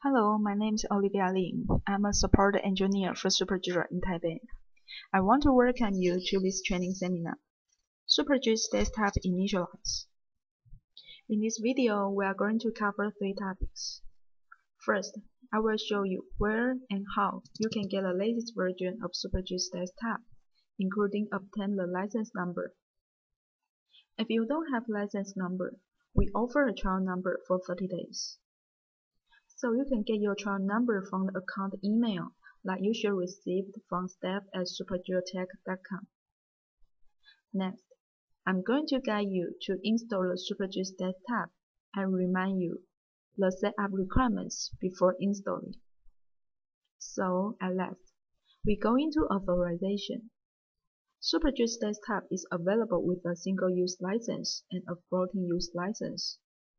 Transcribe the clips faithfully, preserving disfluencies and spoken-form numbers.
Hello, my name is Olivia Lin. I'm a support engineer for SuperGIS in Taipei. I want to welcome you to this training seminar, SuperGIS Desktop Initialize. In this video, we are going to cover three topics. First, I will show you where and how you can get the latest version of SuperGIS Desktop, including obtain the license number. If you don't have license number, we offer a trial number for thirty days. So you can get your trial number from the account email that you should receive from staff at supergeo tech dot com. Next, I'm going to guide you to install the SuperGIS Desktop and remind you the setup requirements before installing. So at last, we go into authorization. SuperGIS Desktop is available with a single-use license and a floating-use license.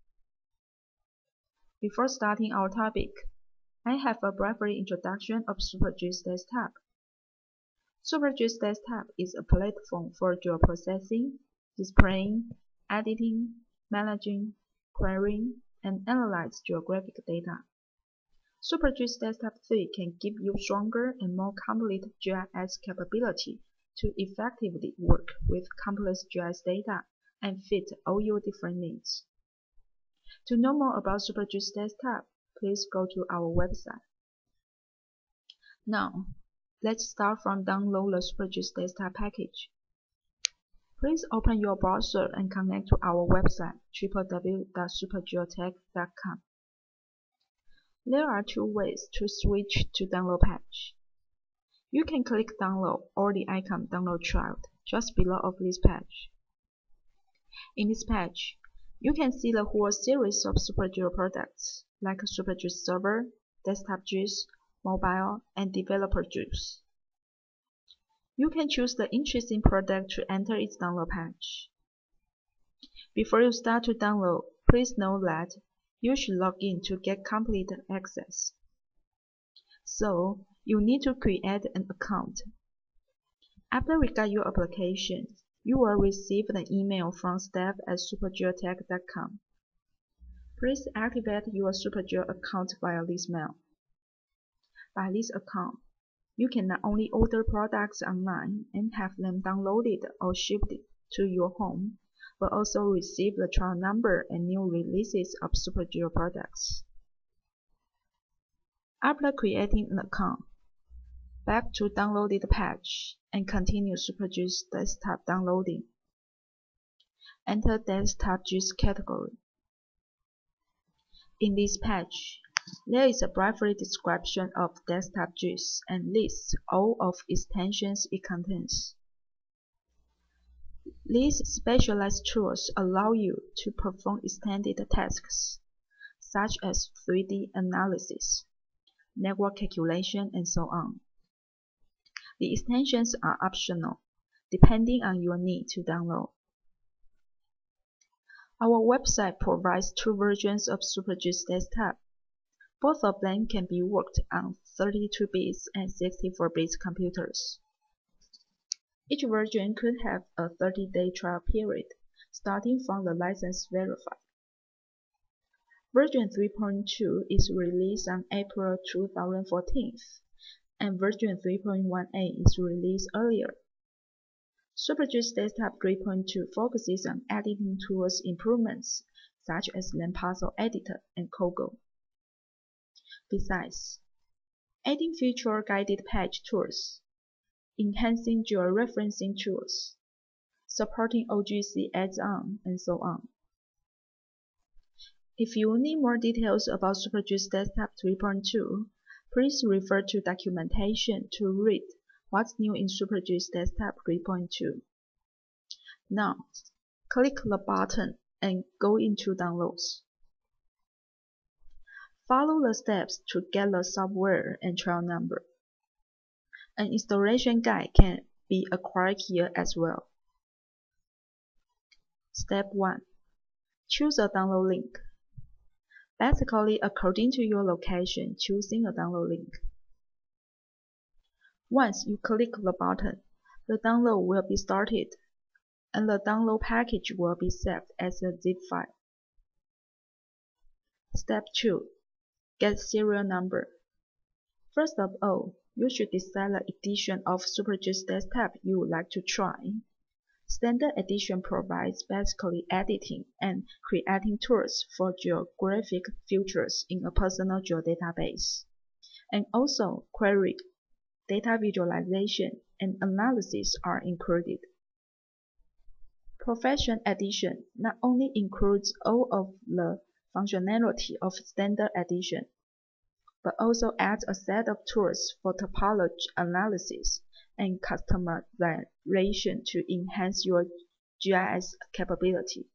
Before starting our topic, I have a brief introduction of SuperGIS Desktop. SuperGIS Desktop is a platform for geoprocessing, displaying, editing, managing, querying, and analyzing geographic data. SuperGIS Desktop three can give you stronger and more complete G I S capability to effectively work with complex G I S data and fit all your different needs. To know more about SuperGIS Desktop, please go to our website. Now, let's start from download the SuperGIS Desktop package. Please open your browser and connect to our website w w w dot supergeo tech dot com. There are two ways to switch to download page. You can click download or the icon download child just below of this page. In this page, you can see the whole series of SuperGeo products like SuperGIS Server, Desktop G I S, Mobile, and Developer G I S. You can choose the interesting product to enter its download page. Before you start to download, please know that you should log in to get complete access. So, you need to create an account. After we get your application, you will receive an email from staff at supergeo tech dot com. Please activate your SuperGeo account via this mail. By this account, you can not only order products online and have them downloaded or shipped to your home, but also receive the trial number and new releases of SuperGeo products. After creating an account, back to downloaded page and continue SuperGIS Desktop downloading. Enter Desktop G I S category. In this page, there is a brief description of Desktop G I S and lists all of extensions it contains. These specialized tools allow you to perform extended tasks, such as three D analysis, network calculation, and so on. The extensions are optional, depending on your need to download. Our website provides two versions of SuperGIS Desktop. Both of them can be worked on thirty-two bit and sixty-four bit computers. Each version could have a thirty day trial period, starting from the license verified. Version three point two is released on April two thousand fourteen, and version three point eighteen is released earlier. SuperGIS Desktop three point two focuses on editing tools improvements, such as Puzzle Editor and Kogo. Besides, adding feature guided page tools, enhancing georeferencing tools, supporting O G C add-on, and so on. If you need more details about SuperGIS Desktop three point two, please refer to documentation to read what's new in SuperGIS Desktop three point two. Now, click the button and go into Downloads. Follow the steps to get the software and trial number. An installation guide can be acquired here as well. Step one. Choose a download link. Basically, according to your location, choosing a download link. Once you click the button, the download will be started, and the download package will be saved as a zip file. Step two. get serial number. First of all, you should decide the edition of SuperGIS Desktop you would like to try. Standard Edition provides basically editing and creating tools for geographic features in a personal geodatabase, and also query, data visualization, and analysis are included. Professional Edition not only includes all of the functionality of Standard Edition, but also adds a set of tools for topology analysis and customization to enhance your G I S capability.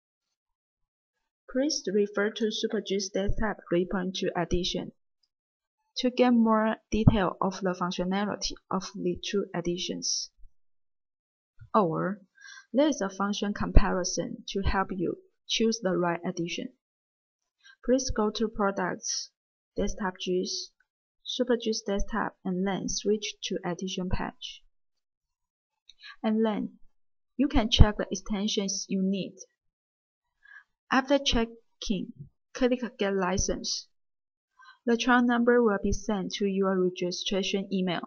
Please refer to SuperGIS Desktop three point two edition to get more detail of the functionality of the two editions. Or, there is a function comparison to help you choose the right edition. Please go to Products, Desktop G I S, SuperGIS Desktop, and then switch to Edition page. And then, you can check the extensions you need. After checking, click Get License. The trial number will be sent to your registration email.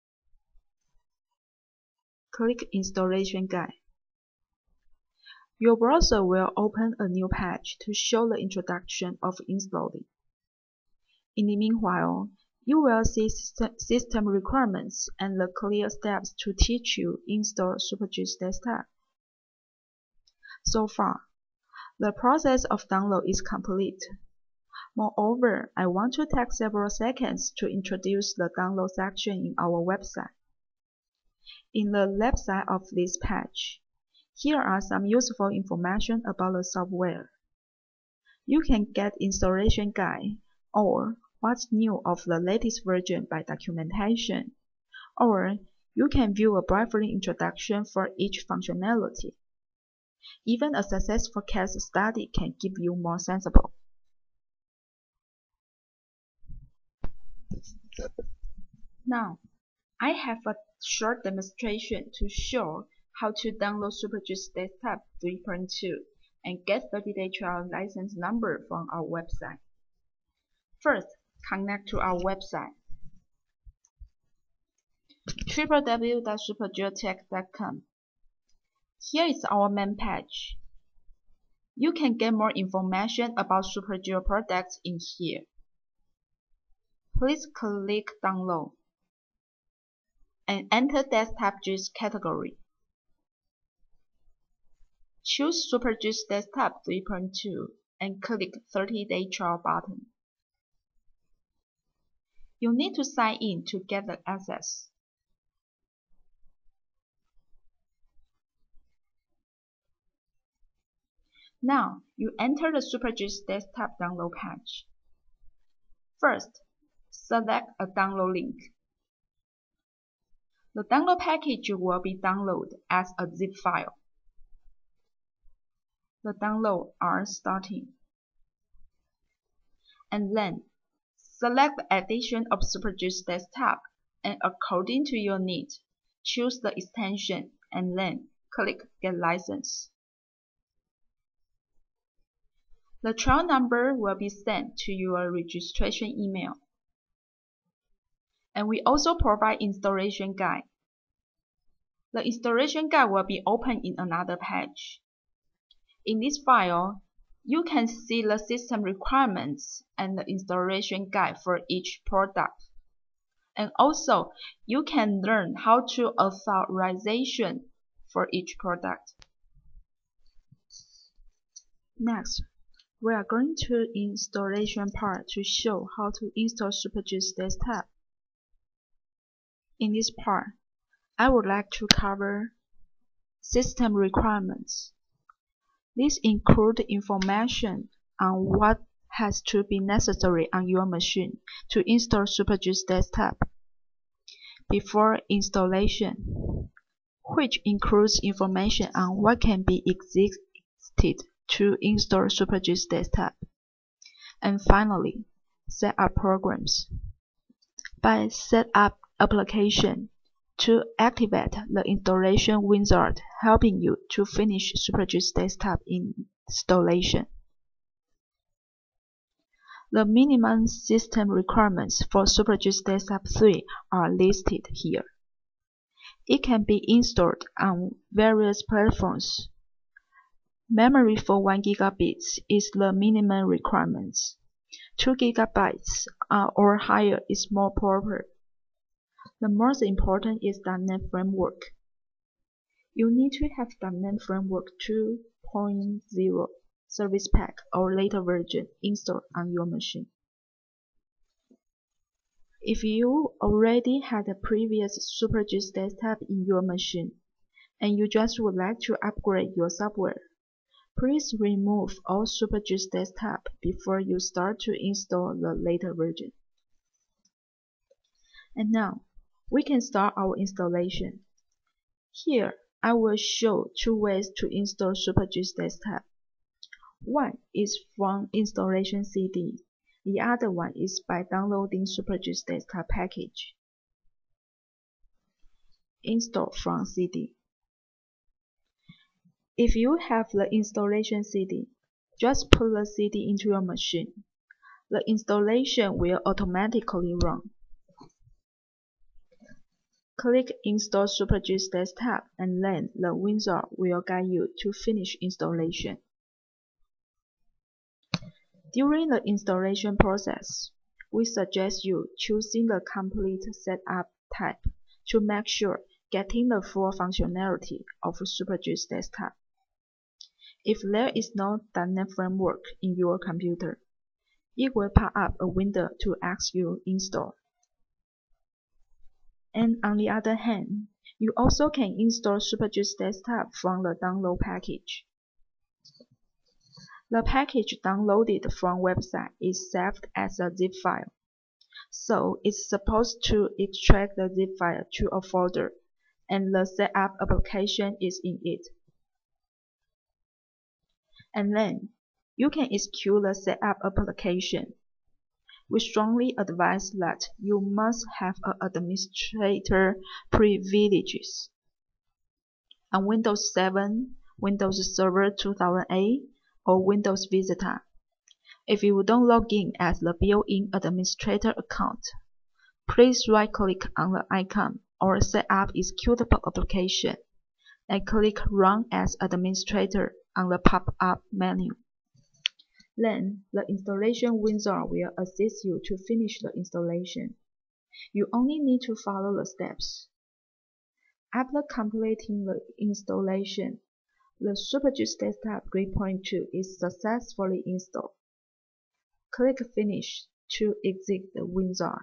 Click Installation Guide. Your browser will open a new page to show the introduction of installing. In the meanwhile, you will see system requirements and the clear steps to teach you install SuperGIS Desktop. So far, the process of download is complete. Moreover, I want to take several seconds to introduce the download section in our website. In the left side of this page, here are some useful information about the software. You can get installation guide or what's new of the latest version by documentation, or you can view a briefly introduction for each functionality. Even a successful case study can give you more sensible. Now, I have a short demonstration to show how to download SuperGIS Desktop three point two and get thirty day trial license number from our website. First, connect to our website, w w w dot supergeotech dot com. Here is our main page. You can get more information about SuperGeo products in here. Please click Download and enter Desktop G I S category. Choose SuperGIS Desktop three point two and click thirty day trial button. You need to sign in to get the access. Now, you enter the SuperGIS Desktop download page. First, select a download link. The download package will be downloaded as a zip file. The download are starting. And then, select the edition of SuperGIS Desktop and according to your need, choose the extension and then click Get License. The trial number will be sent to your registration email. And we also provide installation guide. The installation guide will be open in another page. In this file, you can see the system requirements and the installation guide for each product. And also, you can learn how to authorization for each product. Next, we are going to installation part to show how to install SuperGIS Desktop. In this part, I would like to cover system requirements. These include information on what has to be necessary on your machine to install SuperGIS Desktop before installation, which includes information on what can be existed to install SuperGIS Desktop, and finally, set up programs. By set up application to activate the installation wizard, helping you to finish SuperGIS Desktop installation. The minimum system requirements for SuperGIS Desktop three are listed here. It can be installed on various platforms. Memory for one gigabit is the minimum requirements. two gigabytes or higher is more proper. The most important is dot net Framework. You need to have dot net Framework two point zero Service Pack or later version installed on your machine. If you already had a previous SuperGIS Desktop in your machine, and you just would like to upgrade your software, please remove all SuperGIS Desktop before you start to install the later version. And now, we can start our installation. Here, I will show two ways to install SuperGIS Desktop. One is from installation C D. The other one is by downloading SuperGIS Desktop package. Install from C D. If you have the installation C D, just put the C D into your machine. The installation will automatically run. Click Install SuperGIS Desktop and then the wizard will guide you to finish installation. During the installation process, we suggest you choosing the complete setup type to make sure getting the full functionality of SuperGIS Desktop. If there is no dot net Framework in your computer, it will pop up a window to ask you install. And on the other hand, you also can install SuperGIS Desktop from the download package. The package downloaded from website is saved as a zip file, so it's supposed to extract the zip file to a folder, and the setup application is in it. And then, you can execute the setup application. We strongly advise that you must have an administrator privileges. On Windows seven, Windows Server two thousand eight, or Windows Vista. If you don't log in as the built-in administrator account, please right-click on the icon or Set up executable application and click Run as administrator on the pop-up menu. Then, the installation wizard will assist you to finish the installation. You only need to follow the steps. After completing the installation, the SuperGIS Desktop three point two is successfully installed. Click Finish to exit the wizard.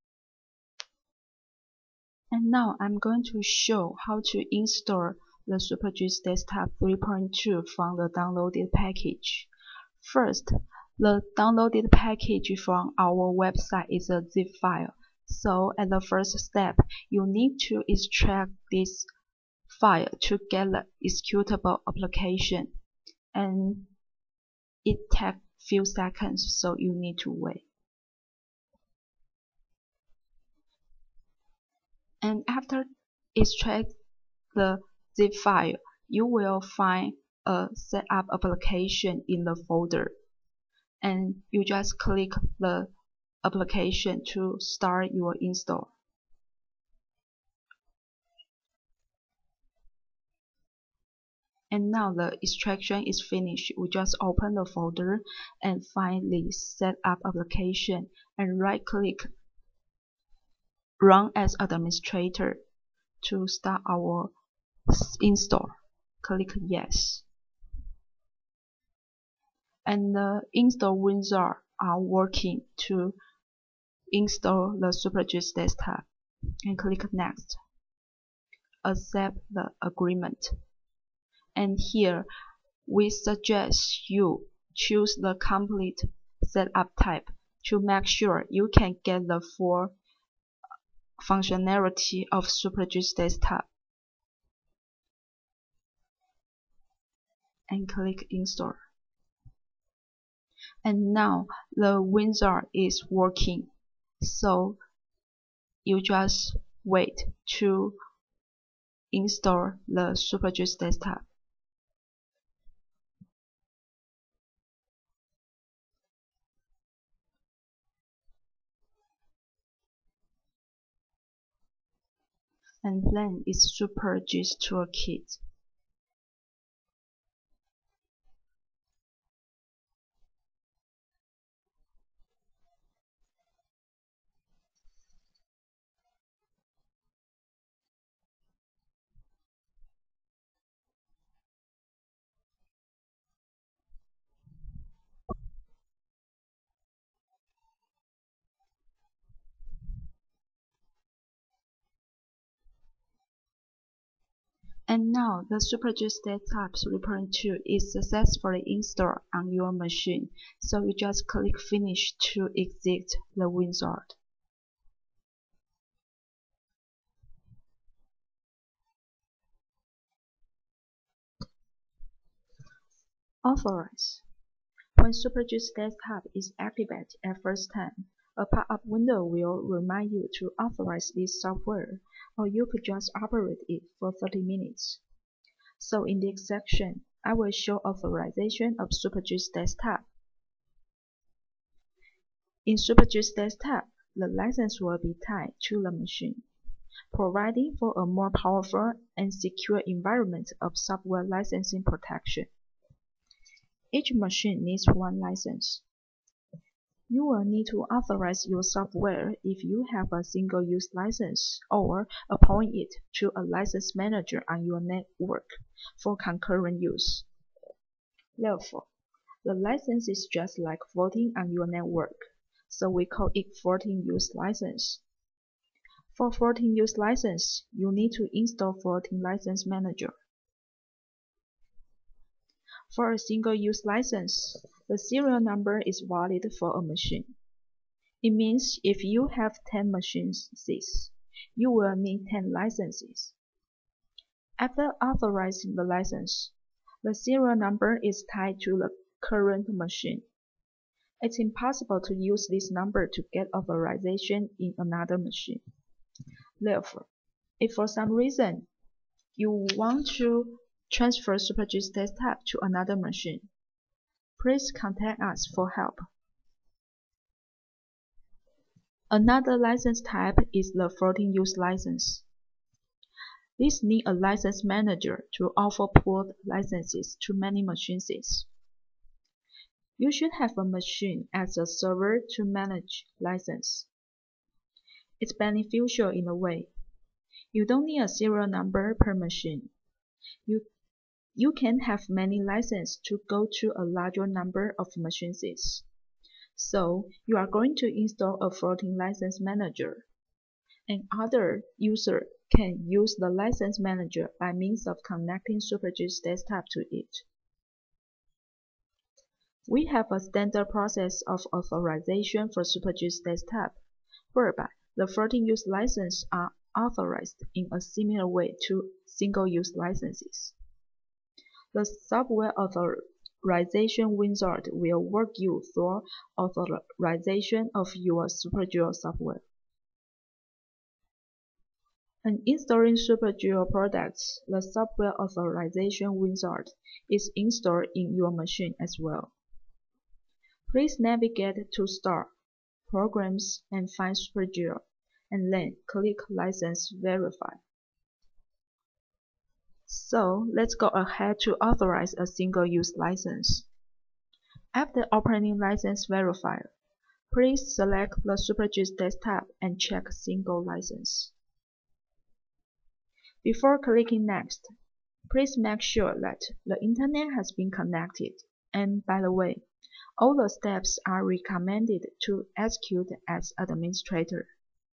And now I'm going to show how to install the SuperGIS Desktop three point two from the downloaded package. First, the downloaded package from our website is a zip file, so at the first step, you need to extract this file to get the executable application, and it takes few seconds, so you need to wait. And after extract the zip file, you will find a setup application in the folder, and you just click the application to start your install. And now the extraction is finished. We just open the folder and find the setup application and right click Run as administrator to start our install. Click Yes. And the install wizard are working to install the SuperGIS Desktop, and click Next. Accept the agreement. And here we suggest you choose the complete setup type to make sure you can get the full functionality of SuperGIS Desktop. And click Install. And now the wizard is working, so you just wait to install the SuperGIS Desktop. and then its SuperGIS Toolkit. And now the SuperGIS Desktop referring to is successfully installed on your machine, so you just click Finish to exit the wizard. Authorize. When SuperGIS Desktop is activated at first time, a pop-up window will remind you to authorize this software, or you could just operate it for thirty minutes. So in this section, I will show authorization of SuperGIS Desktop. In SuperGIS Desktop, the license will be tied to the machine, providing for a more powerful and secure environment of software licensing protection. Each machine needs one license. You will need to authorize your software if you have a single-use license or appoint it to a license manager on your network for concurrent use. Therefore, the license is just like voting on your network, so we call it fourteen-use license. For fourteen-use license, you need to install fourteen License Manager. For a single-use license, the serial number is valid for a machine. It means if you have ten machines, you will need ten licenses. After authorizing the license, the serial number is tied to the current machine. It's impossible to use this number to get authorization in another machine. Therefore, if for some reason you want to transfer SuperGIS Desktop to another machine, please contact us for help. Another license type is the fourteen-use license. This needs a license manager to offer pooled licenses to many machines. You should have a machine as a server to manage license. It's beneficial in a way. You don't need a serial number per machine. You You can have many licenses to go to a larger number of machines. So, you are going to install a floating license manager, and other users can use the license manager by means of connecting SuperGIS Desktop to it. We have a standard process of authorization for SuperGIS Desktop, whereby the fourteen-use licenses are authorized in a similar way to single-use licenses. The software authorization wizard will walk you through authorization of your SuperGIS software. And installing SuperGIS products, the software authorization wizard is installed in your machine as well. Please navigate to Start, Programs, and find SuperGIS, and then click License Verify. So, let's go ahead to authorize a single-use license. After opening License Verifier, please select the SuperGIS Desktop and check Single License. Before clicking Next, please make sure that the Internet has been connected, and by the way, all the steps are recommended to execute as administrator.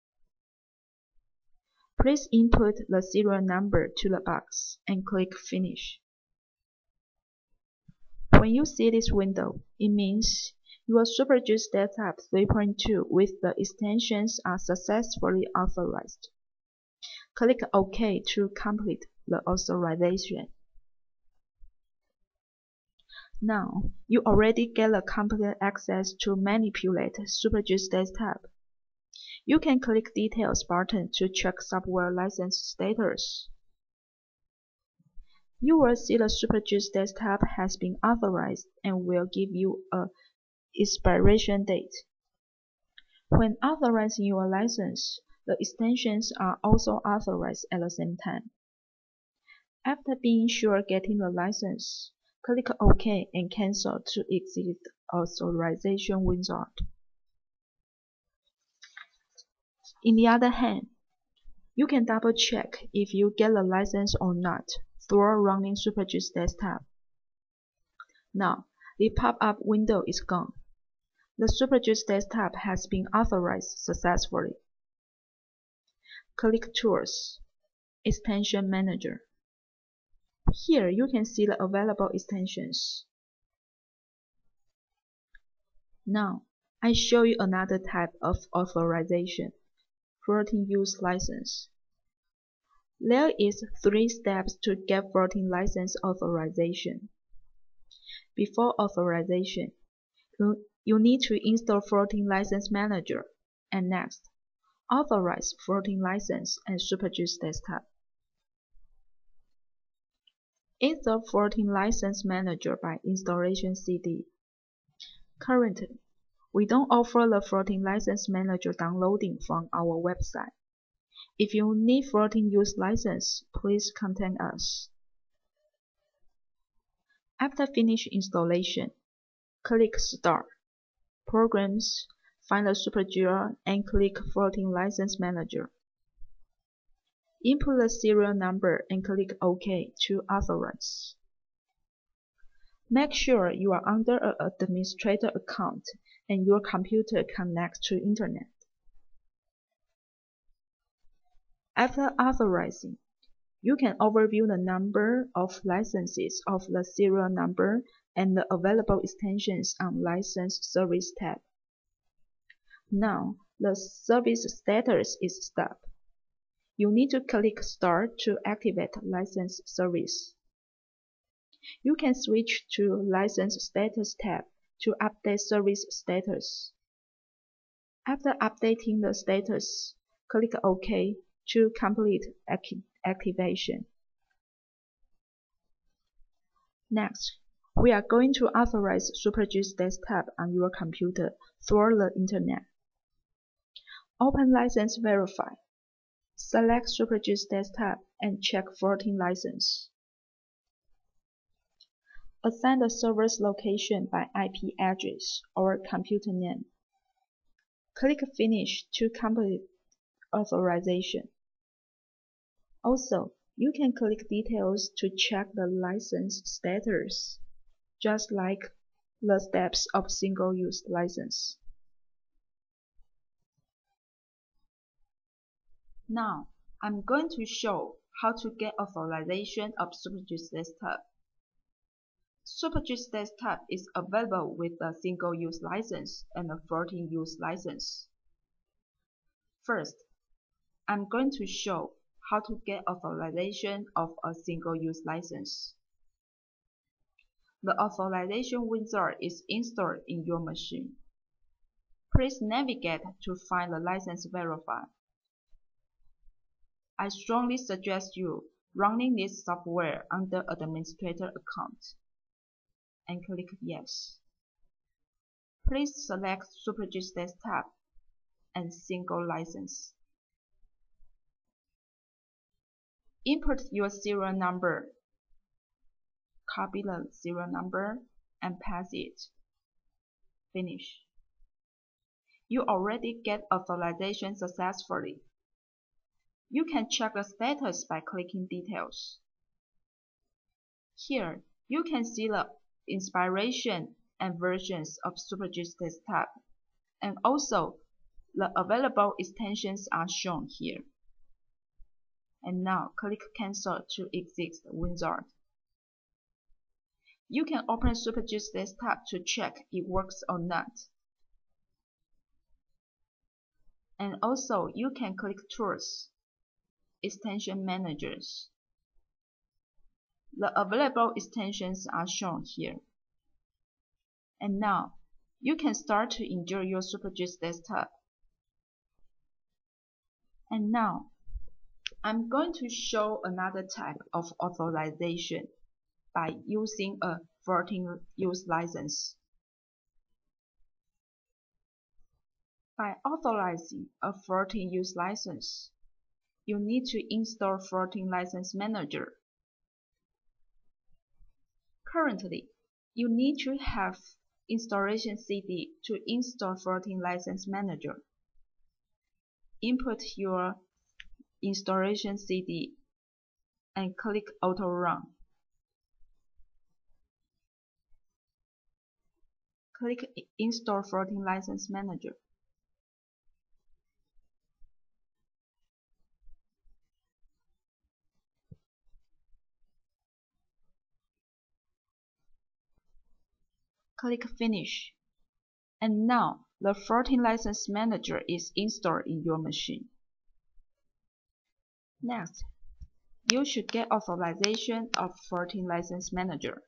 Please input the serial number to the box and click Finish. When you see this window, it means your SuperGIS Desktop three point two with the extensions are successfully authorized. Click OK to complete the authorization. Now, you already get a complete access to manipulate SuperGIS Desktop. You can click Details button to check software license status. You will see the SuperGIS Desktop has been authorized and will give you a expiration date. When authorizing your license, the extensions are also authorized at the same time. After being sure getting the license, click OK and Cancel to exit the authorization wizard. In the other hand, you can double check if you get the license or not through running SuperGIS Desktop. Now, the pop-up window is gone. The SuperGIS Desktop has been authorized successfully. Click Tools, Extension Manager. Here you can see the available extensions. Now, I show you another type of authorization, floating use license. There is three steps to get floating license authorization. Before authorization, you, you need to install Floating License Manager, and next, authorize Floating License and SuperGIS Desktop. Install Floating License Manager by Installation C D. Currently, we don't offer the Floating License Manager downloading from our website. If you need floating use license, please contact us. After finish installation, click Start, Programs, find the SuperGIS and click Floating License Manager. Input the serial number and click OK to authorize. Make sure you are under an administrator account and your computer connects to Internet. After authorizing, you can overview the number of licenses of the serial number and the available extensions on License Service tab. Now, the service status is stopped. You need to click Start to activate License Service. You can switch to License Status tab to update service status. After updating the status, click OK to complete acti activation. Next, we are going to authorize SuperGIS Desktop on your computer through the Internet. Open License Verify. Select SuperGIS Desktop and check Floating License. Assign the server's location by I P address or computer name. Click Finish to complete authorization. Also, you can click Details to check the license status, just like the steps of single-use license. Now, I'm going to show how to get authorization of SuperGIS Desktop. SuperGIS Desktop is available with a single-use license and a floating-use license. First, I'm going to show how to get authorization of a single-use license. The authorization wizard is installed in your machine. Please navigate to find the license verify. I strongly suggest you running this software under administrator account and click Yes. Please select SuperGIS Desktop and single license. Input your serial number. Copy the serial number and paste it. Finish. You already get authorization successfully. You can check the status by clicking Details. Here, you can see the inspiration and versions of SuperGIS Desktop, and also the available extensions are shown here. And now, click Cancel to exit the wizard. You can open SuperGIS Desktop to check it works or not. And also, you can click Tools, Extension Managers. The available extensions are shown here. And now, you can start to enjoy your SuperGIS Desktop. And now, I'm going to show another type of authorization by using a floating use license. By authorizing a floating use license, you need to install Floating License Manager. Currently, you need to have installation C D to install Floating License Manager. Input your installation C D and click Auto Run. Click Install Floating License Manager. Click Finish. And now, the Floating License Manager is installed in your machine. Next, you should get authorization of Floating License Manager.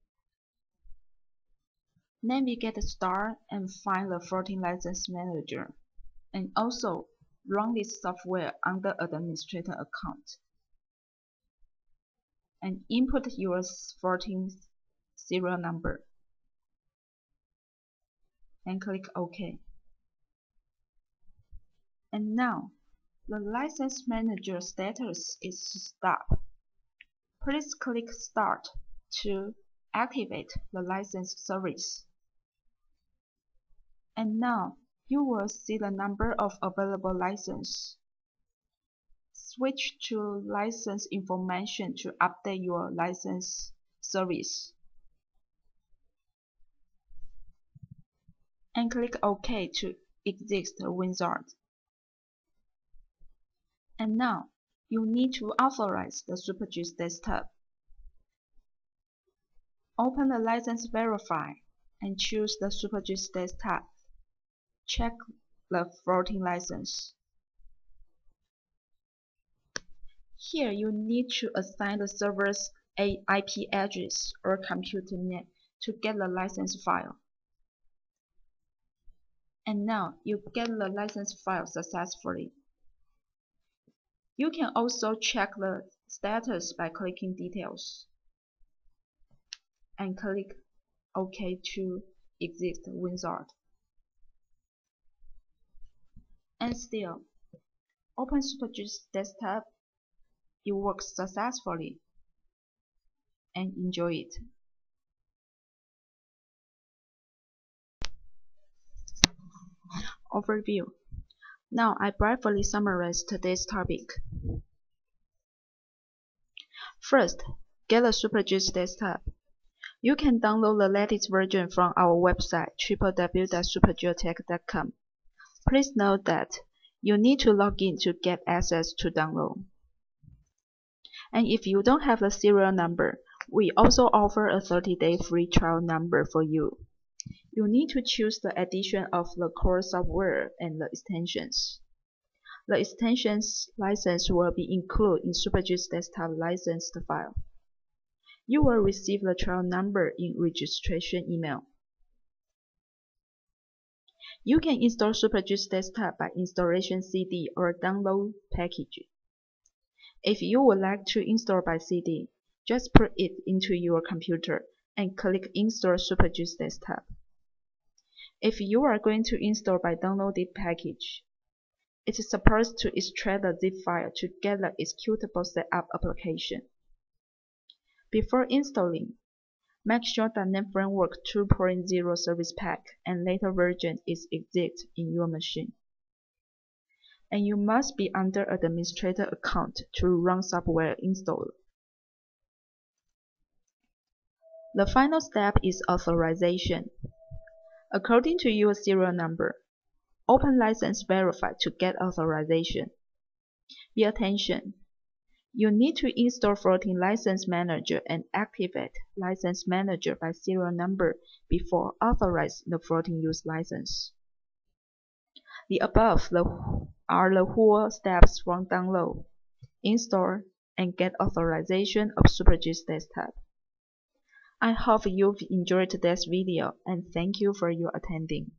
Navigate Start and find the Floating License Manager, and also run this software under Administrator account. And input your floating serial number. And click OK. And now, the License Manager status is Stop. Please click Start to activate the license service. And now, you will see the number of available licenses. Switch to License Information to update your license service. And click OK to exit the wizard. And now, you need to authorize the SuperGIS Desktop. Open the License Verify and choose the SuperGIS Desktop. Check the floating license. Here you need to assign the server's I P address or computer name to get the license file. And now you get the license file successfully. You can also check the status by clicking Details and click OK to exit the wizard. And still, open SuperGIS Desktop. It works successfully, and enjoy it. Overview. Now I briefly summarize today's topic. First, get a SuperGIS Desktop. You can download the latest version from our website w w w dot supergeo tech dot com. Please note that you need to log in to get access to download. And if you don't have the serial number, we also offer a thirty day free trial number for you. You need to choose the addition of the core software and the extensions. The extensions license will be included in SuperGIS Desktop licensed file. You will receive the trial number in registration email. You can install SuperGIS Desktop by installation C D or download package. If you would like to install by C D, just put it into your computer and click Install SuperGIS Desktop. If you are going to install by downloaded package, it is supposed to extract the zip file to get the executable setup application. Before installing, make sure that .NET Framework two point oh Service Pack and later version is exit in your machine. And you must be under administrator account to run software installer. The final step is authorization. According to your serial number, open License Verify to get authorization. Be attention. You need to install Floating License Manager and activate License Manager by serial number before authorizing the floating use license. The above the, are the whole steps from download, install, and get authorization of SuperGIS Desktop. I hope you've enjoyed today's video and thank you for your attending.